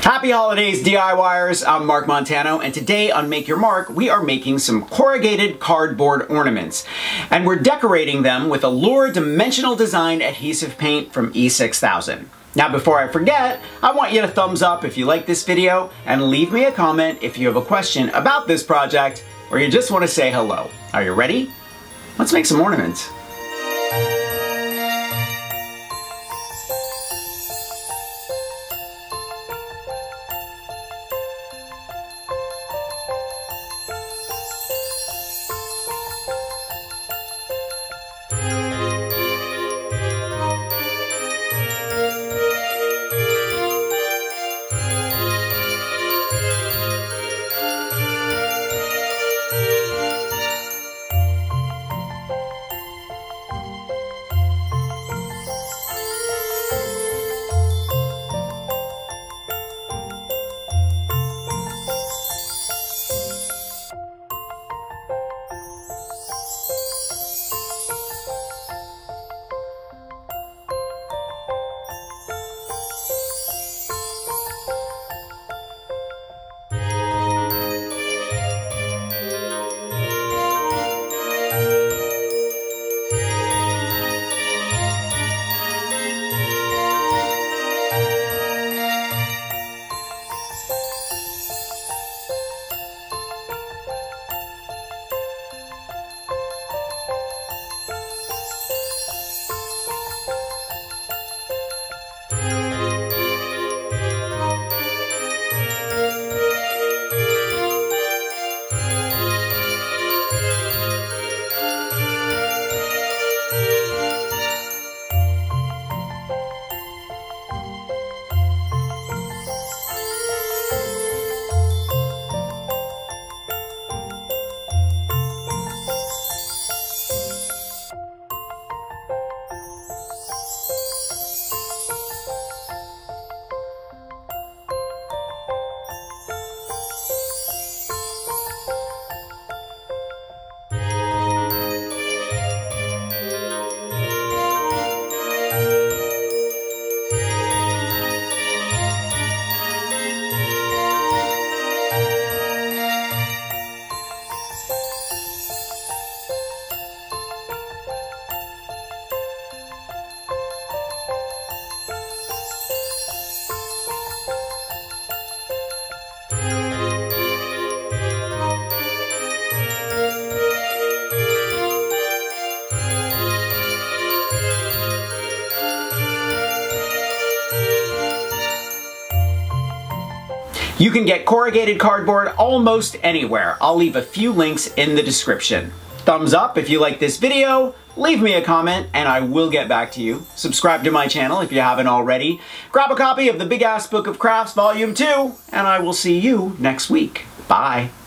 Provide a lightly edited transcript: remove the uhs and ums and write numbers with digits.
Happy holidays, DIYers! I'm Mark Montano, and today on Make Your Mark, we are making some corrugated cardboard ornaments. And we're decorating them with Allure Dimensional Design Adhesive Paint from E6000. Now before I forget, I want you to thumbs up if you like this video, and leave me a comment if you have a question about this project, or you just want to say hello. Are you ready? Let's make some ornaments. You can get corrugated cardboard almost anywhere. I'll leave a few links in the description. Thumbs up if you like this video, leave me a comment, and I will get back to you. Subscribe to my channel if you haven't already. Grab a copy of the Big Ass Book of Crafts Volume 2, and I will see you next week. Bye.